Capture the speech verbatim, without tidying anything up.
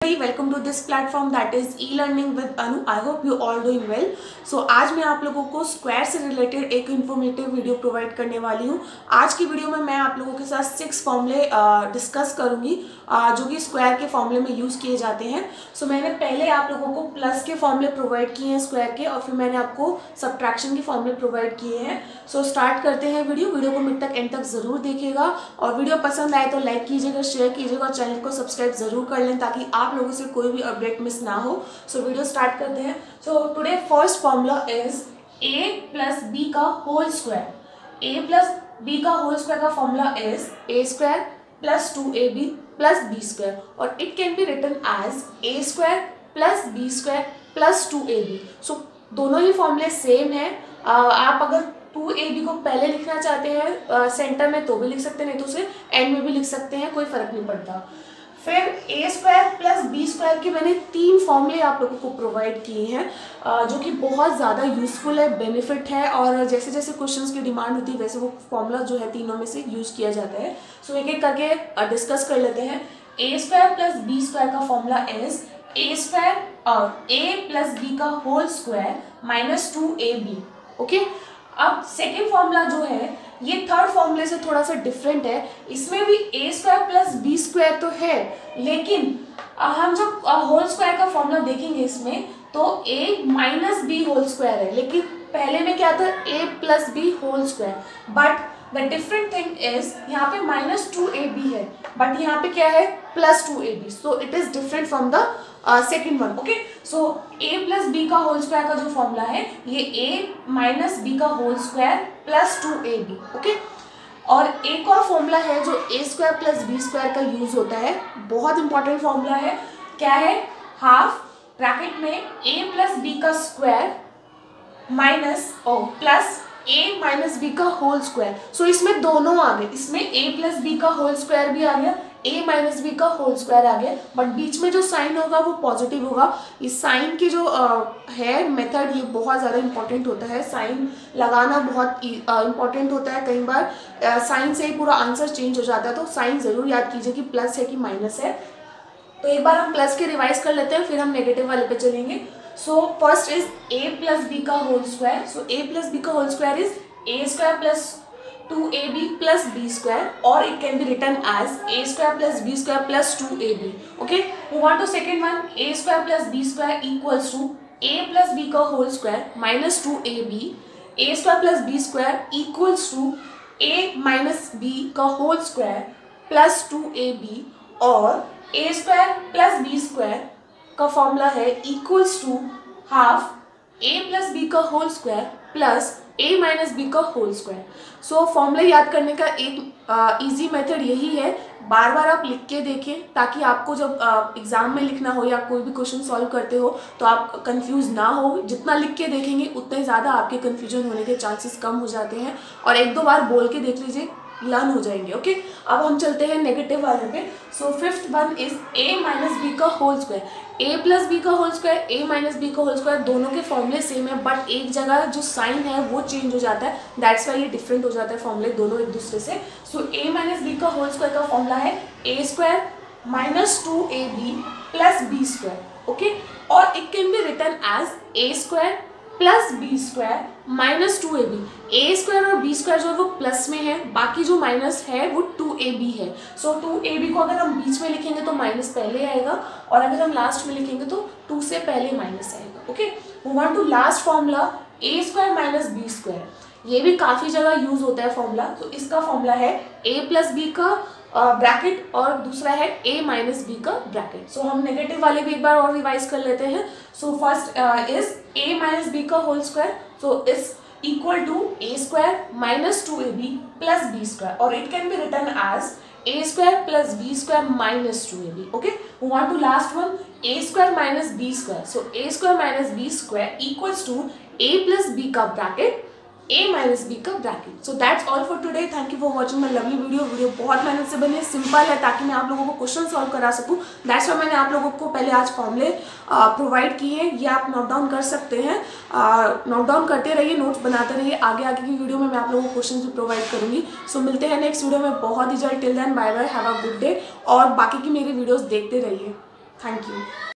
everybody, welcome to this platform that is e-learning with Anu. I hope you all doing well. So आज मैं आप लोगों को square से रिलेटेड एक इन्फॉर्मेटिव वीडियो प्रोवाइड करने वाली हूँ। आज की वीडियो में मैं आप लोगों के साथ सिक्स फॉर्मूले डिस्कस करूँगी जो कि स्क्वायर के फॉर्मूले में यूज़ किए जाते हैं। सो so, मैंने पहले आप लोगों को प्लस के फॉर्मूले प्रोवाइड किए हैं स्क्वायर के, और फिर मैंने आपको सब्ट्रैक्शन के फॉर्मूले प्रोवाइड किए हैं। सो so, स्टार्ट करते हैं वीडियो वीडियो को मिड तक एंड तक ज़रूर देखिएगा, और वीडियो पसंद आए तो लाइक कीजिएगा, शेयर कीजिएगा और चैनल को सब्सक्राइब ज़रूर कर लें ताकि आप लोगों से कोई भी अपडेट मिस ना हो। सो so, वीडियो स्टार्ट करते हैं। So today first formula is A plus B का whole square. A plus B का होल स्क्वायर का formula is A square plus two A B plus B square, और it can be written as A square plus B square plus two A B. So दोनों ही फॉर्मूले same है। uh, आप अगर to A B को पहले लिखना चाहते हैं सेंटर uh, में तो भी लिख सकते हैं, नहीं तो उसे एंड में भी लिख सकते हैं, कोई फर्क नहीं पड़ता। फिर A square plus B square के मैंने तीन फॉर्मूले आप लोगों को प्रोवाइड किए हैं जो कि बहुत ज़्यादा यूज़फुल है, बेनिफिट है, और जैसे जैसे क्वेश्चंस की डिमांड होती है वैसे वो फॉर्मूला जो है तीनों में से यूज़ किया जाता है। सो एक एक करके डिस्कस कर लेते हैं। A square plus B square का फॉर्मूला इज ए स्क्वायर और ए प्लस बी का whole square minus two A B. Okay, अब सेकेंड फॉर्मूला जो है ये थर्ड फॉर्मूले से थोड़ा सा डिफरेंट है। इसमें भी A square plus B square तो है, लेकिन हम जब होल स्क्वायर का फॉर्मूला देखेंगे इसमें तो A minus B whole square है, लेकिन पहले में क्या था A plus B whole square. But the different thing is यहाँ पे माइनस टू ए बी है, बट यहाँ पे क्या है plus two A B. So it is different from the second one. Okay, so A plus B का whole square का जो फॉर्मूला है ये ए माइनस बी का whole square plus two A B. Okay, और एक और फॉर्मूला है जो A square plus B square का यूज होता है, बहुत इंपॉर्टेंट फॉर्मूला है। क्या है? हाफ ब्रैकेट में ए प्लस बी का स्क्वायर माइनस ओ प्लस ए माइनस बी का होल स्क्वायर। सो इसमें दोनों आ गए, इसमें ए प्लस बी का होल स्क्वायर भी आ गया, ए माइनस बी का होल स्क्वायर आ गया, बट बीच में जो साइन होगा वो पॉजिटिव होगा। इस साइन की जो आ, है मेथड ये बहुत ज़्यादा इंपॉर्टेंट होता है। साइन लगाना बहुत इंपॉर्टेंट होता है। कई बार साइन से ही पूरा आंसर चेंज हो जाता है, तो साइन ज़रूर याद कीजिए कि प्लस है कि माइनस है। तो एक बार हम प्लस के रिवाइज कर लेते हैं, फिर हम नेगेटिव वाले पे चलेंगे। So first is A plus B का whole square. So A plus B का whole square is A square plus two A B plus B square, और it can be written as A square plus B square plus two A B. Okay, move on to second one. A square plus B square equals to A plus B का whole square minus two A B. A square plus B square equals to A minus B का whole square plus two A B, और A square plus B square का formula है equals to half A plus B का whole square plus A minus B का whole square. So formula याद करने का एक इजी मेथड यही है, बार बार आप लिख के देखें ताकि आपको जब एग्जाम में लिखना हो या कोई भी क्वेश्चन सॉल्व करते हो तो आप कंफ्यूज ना हो। जितना लिख के देखेंगे उतने ज़्यादा आपके कंफ्यूजन होने के चांसेस कम हो जाते हैं, और एक दो बार बोल के देख लीजिए, लर्न हो जाएंगे। ओके, अब हम चलते हैं नेगेटिव वाले पे। So fifth one is A minus B का whole square. A plus B का whole square, A minus B का होल स्क्वायर, दोनों के फॉर्मूले सेम है, बट एक जगह जो साइन है वो चेंज हो जाता है, दैट्स वाई ये डिफरेंट हो जाता है फॉर्मूले दोनों एक दूसरे से। सो ए माइनस बी का होल स्क्वायर का फॉर्मूला है A square minus two A B plus B square. Okay, और it can be written as A square plus B square minus two A B. A square और B square जो है वो plus में है, बाकी जो माइनस है वो टू ए बी है। सो टू ए बी को अगर हम बीच में लिखेंगे तो माइनस पहले आएगा, और अगर हम लास्ट में लिखेंगे तो टू से पहले माइनस आएगा। Okay, move on to last formula A square minus B square. ये भी काफ़ी जगह यूज होता है फॉर्मूला। तो इसका फॉर्मूला है ए प्लस बी का ब्रैकेट uh, और दूसरा है ए माइनस बी का ब्रैकेट। सो हम नेगेटिव वाले भी एक बार और रिवाइज कर लेते हैं। So first is A minus B का whole square, so is equal to A square minus two A B plus B square, और it can be written as A square plus B square minus two A B. Okay, move on to last one, A square minus B square. So A square minus B square equals to A plus B का bracket A minus B का bracket. So that's all for today. Thank you for watching my lovely video. Video बहुत मेहनत से बनी है, simple है ताकि मैं आप लोगों को क्वेश्चन सॉल्व करा सकूं। दैट्स वाई मैंने आप लोगों को पहले आज फॉर्मूले प्रोवाइड किए हैं, ये आप नोट डाउन कर सकते हैं। नोट डाउन करते रहिए, नोट्स बनाते रहिए। आगे आगे की वीडियो में मैं आप लोगों को क्वेश्चन भी प्रोवाइड करूँगी। सो so, मिलते हैं नेक्स्ट वीडियो में बहुत ही जल्द। Till then bye bye, have a good day, और बाकी की मेरी वीडियोज़ देखते रहिए। Thank you.